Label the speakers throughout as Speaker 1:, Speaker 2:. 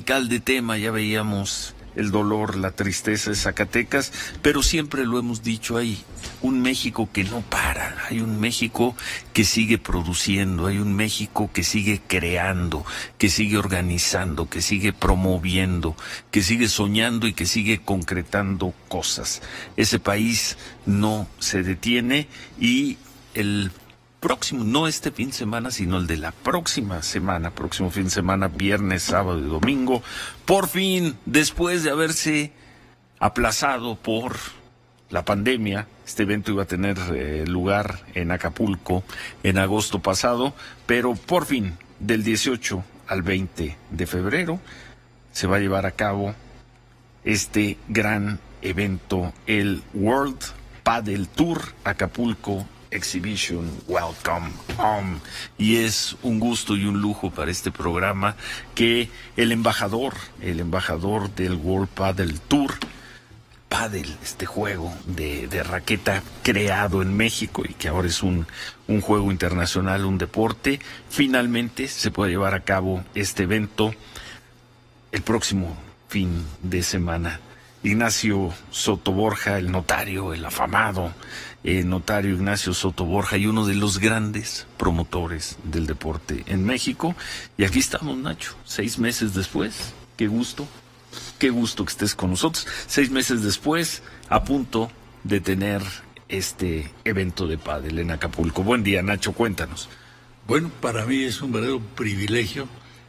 Speaker 1: de tema, ya veíamos el dolor, la tristeza de Zacatecas, pero siempre lo hemos dicho ahí, un México que no para, hay un México que sigue produciendo, hay un México que sigue creando, que sigue organizando, que sigue promoviendo, que sigue soñando y que sigue concretando cosas. Ese país no se detiene y el próximo, no este fin de semana, sino el de la próximo fin de semana, viernes, sábado y domingo, por fin, después de haberse aplazado por la pandemia, este evento iba a tener lugar en Acapulco en agosto pasado, pero por fin, del 18 al 20 de febrero, se va a llevar a cabo este gran evento, el World Padel Tour Acapulco Exhibition. Welcome home. Y es un gusto y un lujo para este programa que el embajador del World Padel Tour, Padel, este juego de raqueta creado en México y que ahora es un juego internacional, un deporte, finalmente se puede llevar a cabo este evento el próximo fin de semana. Ignacio Soto Borja, el notario, el afamado notario Ignacio Soto Borja, y uno de los grandes promotores del deporte en México. Y aquí estamos, Nacho, 6 meses después. Qué gusto que estés con nosotros. 6 meses después, a punto de tener este evento de pádel en Acapulco. Buen día, Nacho, cuéntanos.
Speaker 2: Bueno, para mí es un verdadero privilegio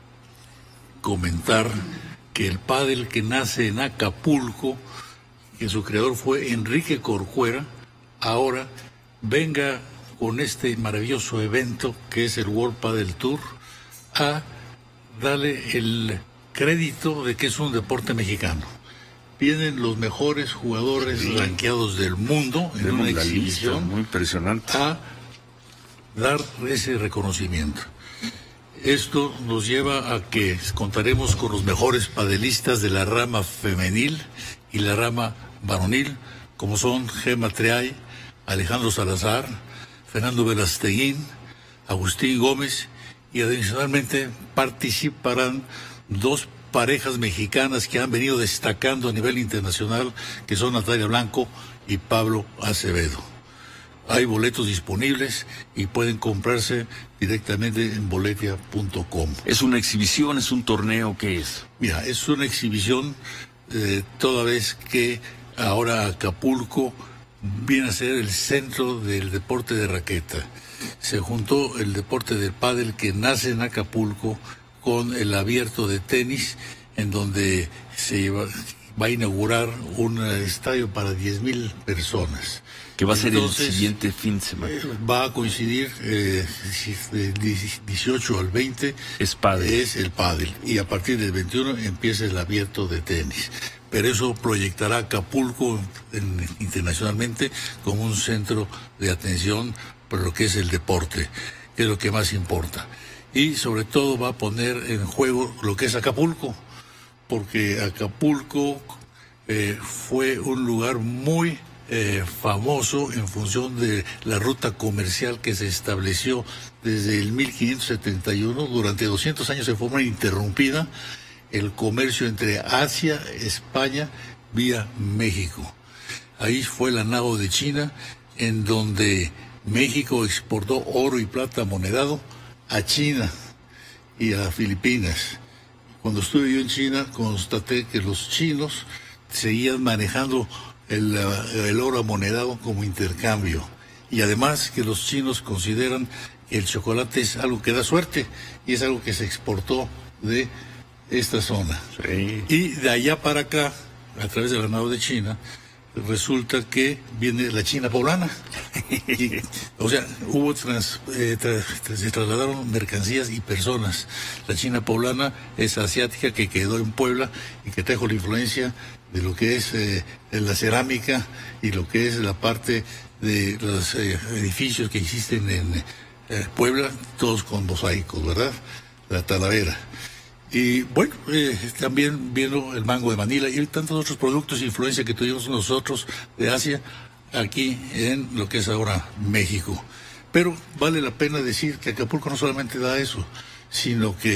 Speaker 2: comentar que el pádel que nace en Acapulco, que su creador fue Enrique Corcuera, ahora venga con este maravilloso evento que es el World Padel Tour a darle el crédito de que es un deporte mexicano. Vienen los mejores jugadores rankeados del mundo en una exhibición,
Speaker 1: muy impresionante,
Speaker 2: a dar ese reconocimiento. Esto nos lleva a que contaremos con los mejores padelistas de la rama femenil y la rama varonil, como son Gema Triay, Alejandro Salazar, Fernando Velasteguín, Agustín Gómez, y adicionalmente participarán 2 parejas mexicanas que han venido destacando a nivel internacional, que son Natalia Blanco y Pablo Acevedo. Hay boletos disponibles y pueden comprarse directamente en boletia.com.
Speaker 1: ¿Es una exhibición, es un torneo, qué es?
Speaker 2: Mira, es una exhibición toda vez que ahora Acapulco viene a ser el centro del deporte de raqueta. Se juntó el deporte del pádel que nace en Acapulco con el abierto de tenis, en donde va a inaugurar un estadio para 10,000 personas.
Speaker 1: Que va a ser el siguiente fin de semana.
Speaker 2: Va a coincidir del 18 al 20
Speaker 1: es pádel.
Speaker 2: Es el pádel, y a partir del 21 empieza el abierto de tenis. Pero eso proyectará Acapulco internacionalmente como un centro de atención por lo que es el deporte, que es lo que más importa. Y sobre todo va a poner en juego lo que es Acapulco, porque Acapulco fue un lugar muy famoso en función de la ruta comercial que se estableció desde el 1571. Durante 200 años de forma ininterrumpida el comercio entre Asia, España, vía México. Ahí fue la nao de China, en donde México exportó oro y plata monedado a China y a Filipinas. Cuando estuve yo en China, constaté que los chinos seguían manejando el oro amonedado como intercambio, y además que los chinos consideran que el chocolate es algo que da suerte y es algo que se exportó de esta zona.
Speaker 1: Sí.
Speaker 2: Y de allá para acá, a través de la nao de China, resulta que viene la China poblana. O sea, se trasladaron mercancías y personas. La China poblana es asiática, que quedó en Puebla y que trajo la influencia de lo que es la cerámica y lo que es la parte de los edificios que existen en Puebla, todos con mosaicos, ¿verdad? La Talavera. Y bueno, también vino el mango de Manila y tantos otros productos e influencia que tuvimos nosotros de Asia aquí en lo que es ahora México. Pero vale la pena decir que Acapulco no solamente da eso, sino que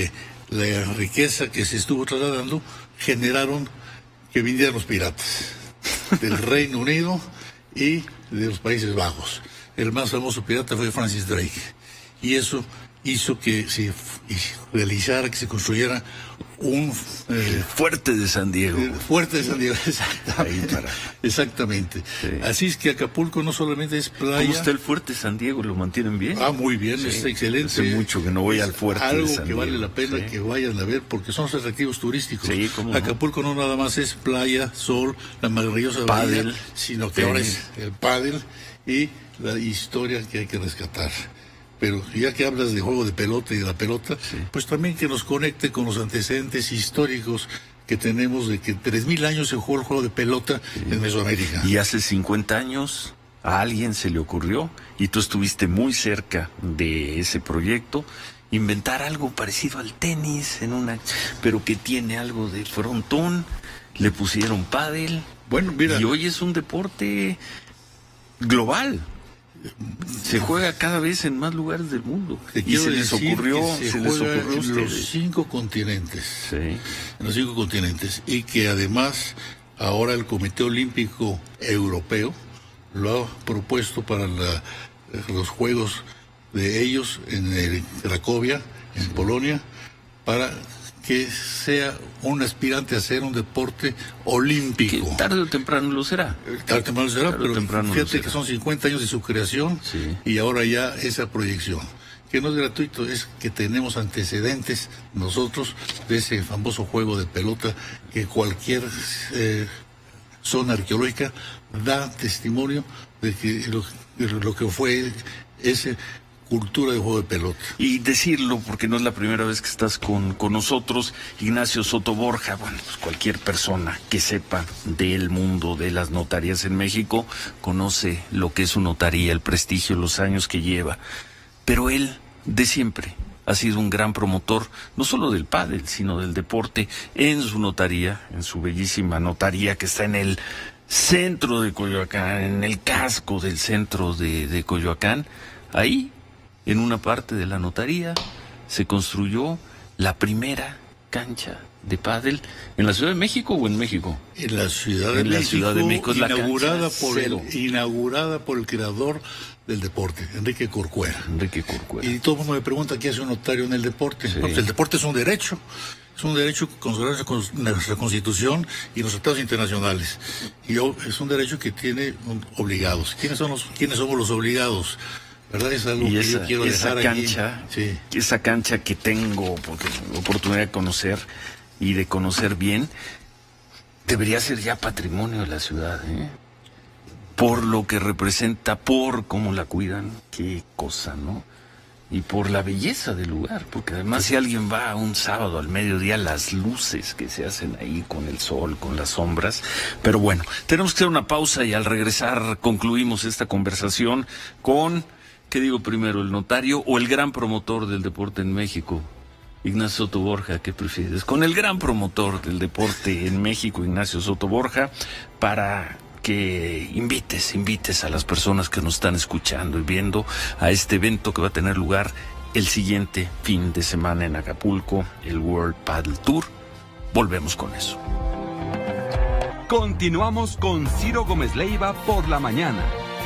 Speaker 2: la riqueza que se estuvo trasladando generaron que vinieran los piratas del Reino Unido y de los Países Bajos. El más famoso pirata fue Francis Drake, y eso hizo que se realizara, que se construyera un
Speaker 1: fuerte de San Diego.
Speaker 2: Fuerte de San Diego, exactamente. Exactamente. Sí. Así es que Acapulco no solamente es playa.
Speaker 1: ¿Cómo está el fuerte de San Diego? ¿Lo mantienen bien?
Speaker 2: Muy bien, sí, está excelente.
Speaker 1: Hace mucho que no voy al fuerte de San Diego.
Speaker 2: Algo que vale la pena que vayan a ver, porque son atractivos turísticos.
Speaker 1: Sí,
Speaker 2: Acapulco no nada más es playa, sol, la maravillosa bahía, sino que ahora es el pádel y la historia que hay que rescatar. Pero ya que hablas de juego de pelota y de la pelota, pues también que nos conecte con los antecedentes históricos que tenemos de que 3,000 años se jugó el juego de pelota en Mesoamérica.
Speaker 1: Y hace 50 años a alguien se le ocurrió, y tú estuviste muy cerca de ese proyecto, inventar algo parecido al tenis, pero que tiene algo de frontón. Le pusieron pádel.
Speaker 2: Bueno, mira.
Speaker 1: Y hoy es un deporte global. Se juega cada vez en más lugares del mundo.
Speaker 2: Y se les ocurrió en los 5 continentes.
Speaker 1: Sí.
Speaker 2: En los 5 continentes. Y que además ahora el Comité Olímpico Europeo lo ha propuesto para los Juegos de ellos en Cracovia, en Polonia, para que sea un aspirante a ser un deporte olímpico.
Speaker 1: Que tarde o temprano lo será.
Speaker 2: Tarde o temprano lo será, pero fíjate que son 50 años de su creación, y ahora ya esa proyección. Que no es gratuito, es que tenemos antecedentes nosotros de ese famoso juego de pelota que cualquier zona arqueológica da testimonio de que lo que fue ese cultura de juego de pelota.
Speaker 1: Y decirlo, porque no es la primera vez que estás con nosotros, Ignacio Soto Borja. Bueno, pues cualquier persona que sepa del mundo de las notarías en México conoce lo que es su notaría, el prestigio, los años que lleva. Pero él, de siempre, ha sido un gran promotor, no solo del pádel, sino del deporte, en su notaría, en su bellísima notaría que está en el centro de Coyoacán, en el casco del centro de Coyoacán. Ahí, en una parte de la notaría, se construyó la primera cancha de pádel en la Ciudad de México o en México.
Speaker 2: En la Ciudad de México.
Speaker 1: La Ciudad de México,
Speaker 2: inaugurada por el creador del deporte, Enrique Corcuera. Y todo el mundo me pregunta qué hace un notario en el deporte. Sí. Pues el deporte es un derecho. Es un derecho consagrado con nuestra Constitución y los tratados internacionales. Y es un derecho que tiene obligados. ¿Quiénes somos los obligados? ¿Verdad? Es algo que yo quiero dejar
Speaker 1: cancha, aquí. Esa cancha que tengo la oportunidad de conocer y de conocer bien, debería ser ya patrimonio de la ciudad, por lo que representa, por cómo la cuidan, qué cosa, ¿no? Y por la belleza del lugar, porque además si alguien va un sábado al mediodía, las luces que se hacen ahí con el sol, con las sombras. Pero bueno, tenemos que hacer una pausa y al regresar concluimos esta conversación con... ¿Qué digo primero, el notario o el gran promotor del deporte en México? Ignacio Soto Borja, ¿qué prefieres? Con el gran promotor del deporte en México, Ignacio Soto Borja, para que invites a las personas que nos están escuchando y viendo a este evento que va a tener lugar el siguiente fin de semana en Acapulco, el World Paddle Tour. Volvemos con eso.
Speaker 3: Continuamos con Ciro Gómez Leiva por la mañana.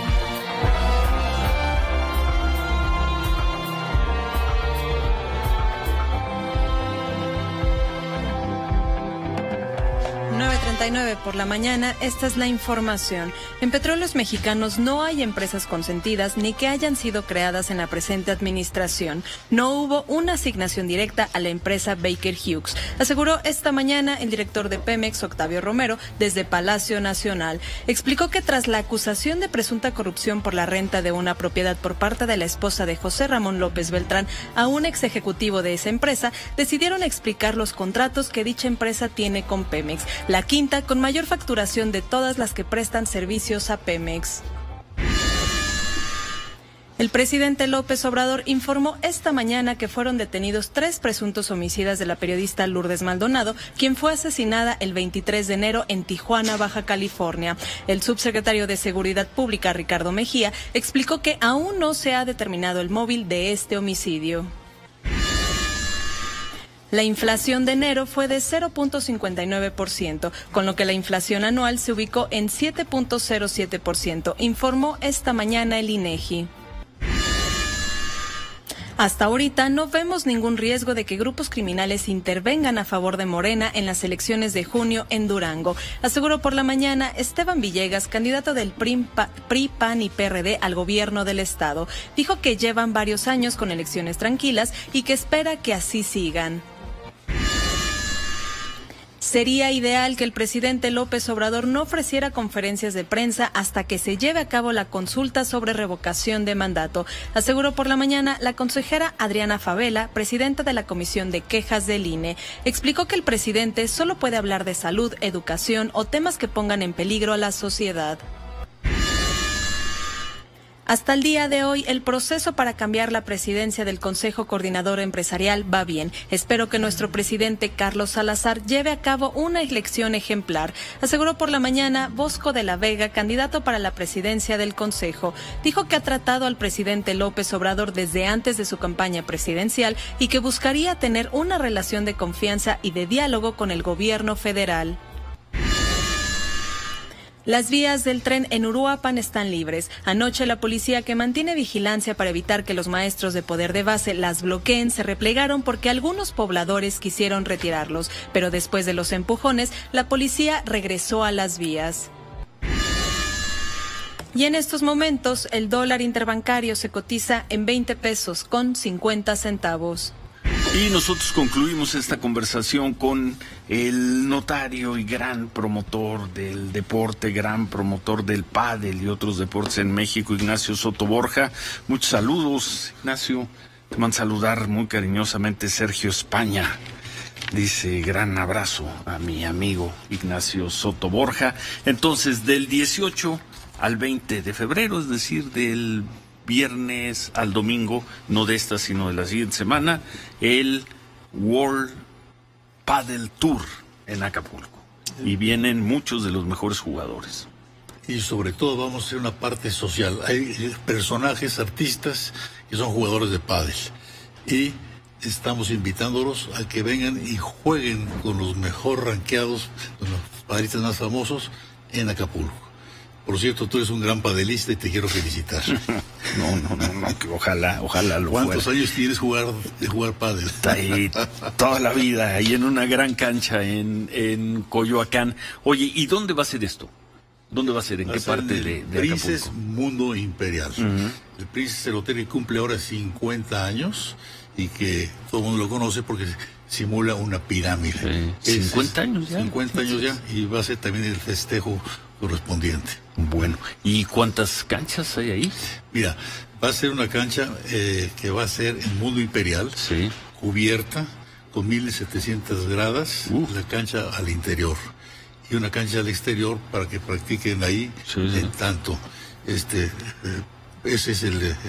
Speaker 4: Por la mañana, esta es la información. En Petróleos Mexicanos no hay empresas consentidas ni que hayan sido creadas en la presente administración. No hubo una asignación directa a la empresa Baker Hughes, aseguró esta mañana el director de Pemex, Octavio Romero, desde Palacio Nacional. Explicó que tras la acusación de presunta corrupción por la renta de una propiedad por parte de la esposa de José Ramón López Beltrán a un ex ejecutivo de esa empresa, decidieron explicar los contratos que dicha empresa tiene con Pemex, la quinta con mayor facturación de todas las que prestan servicios a Pemex. El presidente López Obrador informó esta mañana que fueron detenidos 3 presuntos homicidas de la periodista Lourdes Maldonado, quien fue asesinada el 23 de enero en Tijuana, Baja California. El subsecretario de Seguridad Pública, Ricardo Mejía, explicó que aún no se ha determinado el móvil de este homicidio. La inflación de enero fue de 0.59%, con lo que la inflación anual se ubicó en 7.07%, informó esta mañana el INEGI. Hasta ahorita no vemos ningún riesgo de que grupos criminales intervengan a favor de Morena en las elecciones de junio en Durango, aseguró por la mañana Esteban Villegas, candidato del PRI, PAN y PRD al gobierno del estado. Dijo que llevan varios años con elecciones tranquilas y que espera que así sigan. Sería ideal que el presidente López Obrador no ofreciera conferencias de prensa hasta que se lleve a cabo la consulta sobre revocación de mandato, aseguró por la mañana la consejera Adriana Favela, presidenta de la Comisión de Quejas del INE. Explicó que el presidente solo puede hablar de salud, educación o temas que pongan en peligro a la sociedad. Hasta el día de hoy, el proceso para cambiar la presidencia del Consejo Coordinador Empresarial va bien. Espero que nuestro presidente Carlos Salazar lleve a cabo una elección ejemplar, aseguró por la mañana Bosco de la Vega, candidato para la presidencia del Consejo. Dijo que ha tratado al presidente López Obrador desde antes de su campaña presidencial y que buscaría tener una relación de confianza y de diálogo con el gobierno federal. Las vías del tren en Uruapan están libres. Anoche la policía, que mantiene vigilancia para evitar que los maestros de poder de base las bloqueen, se replegaron porque algunos pobladores quisieron retirarlos, pero después de los empujones, la policía regresó a las vías. Y en estos momentos, el dólar interbancario se cotiza en 20 pesos con 50 centavos.
Speaker 1: Y nosotros concluimos esta conversación con el notario y gran promotor del deporte, gran promotor del pádel y otros deportes en México, Ignacio Soto Borja. Muchos saludos, Ignacio. Te van a saludar muy cariñosamente Sergio España. Dice, gran abrazo a mi amigo Ignacio Soto Borja. Entonces, del 18 al 20 de febrero, es decir, del viernes al domingo, no de esta sino de la siguiente semana, el World Padel Tour en Acapulco. Y vienen muchos de los mejores jugadores.
Speaker 2: Y sobre todo vamos a hacer una parte social. Hay personajes, artistas que son jugadores de pádel. Y estamos invitándolos a que vengan y jueguen con los mejor rankeados, con los padristas más famosos en Acapulco. Por cierto, tú eres un gran padelista y te quiero felicitar.
Speaker 1: No, que ojalá lo fuera.
Speaker 2: ¿Cuántos años tienes de jugar pádel?
Speaker 1: Ahí, toda la vida, ahí en una gran cancha en Coyoacán. Oye, ¿y dónde va a ser esto? ¿Dónde va a ser? ¿En qué parte de Acapulco?
Speaker 2: Princes Mundo Imperial. El Princes es el hotel que cumple ahora 50 años y que todo el mundo lo conoce porque simula una pirámide.
Speaker 1: 50 años ya.
Speaker 2: 50 años ya, y va a ser también el festejo correspondiente.
Speaker 1: Bueno, ¿y cuántas canchas hay ahí?
Speaker 2: Mira, va a ser una cancha que va a ser en Mundo Imperial,
Speaker 1: sí,
Speaker 2: cubierta con 1700 gradas, la cancha al interior y una cancha al exterior para que practiquen ahí. En tanto ese es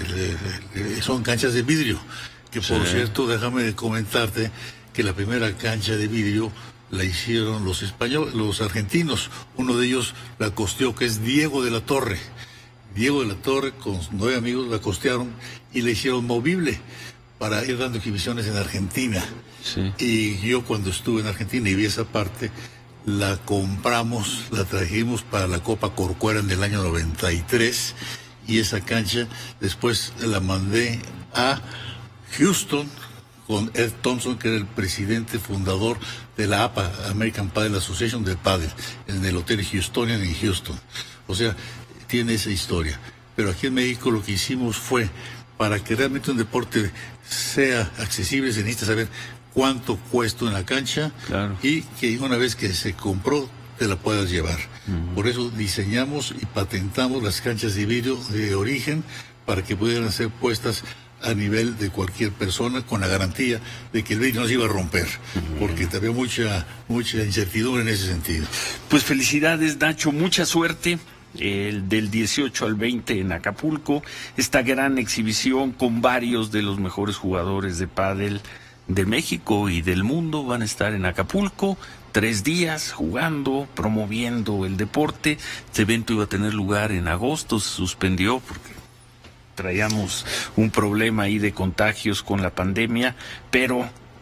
Speaker 2: son canchas de vidrio, que por cierto, déjame comentarte que la primera cancha de vidrio la hicieron los españoles, los argentinos. Uno de ellos la costeó, que es Diego de la Torre. Diego de la Torre con 9 amigos la costearon y la hicieron movible para ir dando exhibiciones en Argentina.
Speaker 1: Sí.
Speaker 2: Y yo cuando estuve en Argentina y vi esa parte, la compramos, la trajimos para la Copa Corcuera en el año 93, y esa cancha después la mandé a Houston con Ed Thompson, que era el presidente fundador de la APA, American Padel Association del Padel, en el Hotel Houstonian en Houston. O sea, tiene esa historia. Pero aquí en México lo que hicimos fue, para que realmente un deporte sea accesible, se necesita saber cuánto cuesta en la cancha, claro, y que una vez que se compró, te la puedas llevar. Por eso diseñamos y patentamos las canchas de vidrio de origen para que pudieran ser puestas a nivel de cualquier persona, con la garantía de que el vidrio no se iba a romper, porque había mucha incertidumbre en ese sentido.
Speaker 1: Pues felicidades, Nacho, mucha suerte. Del 18 al 20 en Acapulco, esta gran exhibición con varios de los mejores jugadores de pádel de México y del mundo van a estar en Acapulco 3 días jugando, promoviendo el deporte. Este evento iba a tener lugar en agosto, se suspendió porque traíamos un problema ahí de contagios con la pandemia, pero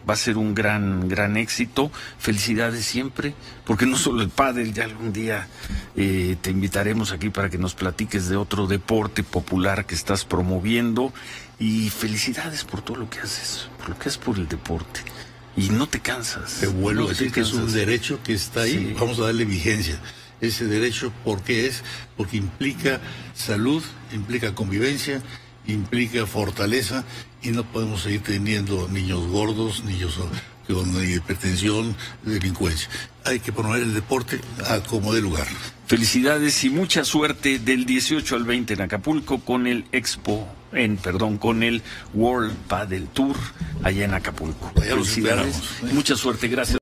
Speaker 1: va a ser un gran éxito. Felicidades siempre, porque no solo el pádel, ya algún día te invitaremos aquí para que nos platiques de otro deporte popular que estás promoviendo, y felicidades por todo lo que haces, por lo que haces por el deporte. Y no te cansas.
Speaker 2: Te vuelvo a decir que es un derecho que está ahí, sí. Vamos a darle vigencia. Ese derecho, ¿por qué es? Porque implica salud, implica convivencia, implica fortaleza, y no podemos seguir teniendo niños gordos, niños con hipertensión, delincuencia. Hay que promover el deporte a como dé lugar.
Speaker 1: Felicidades y mucha suerte del 18 al 20 en Acapulco con el con el World Padel Tour allá en Acapulco.
Speaker 2: Felicidades,
Speaker 1: mucha suerte, gracias.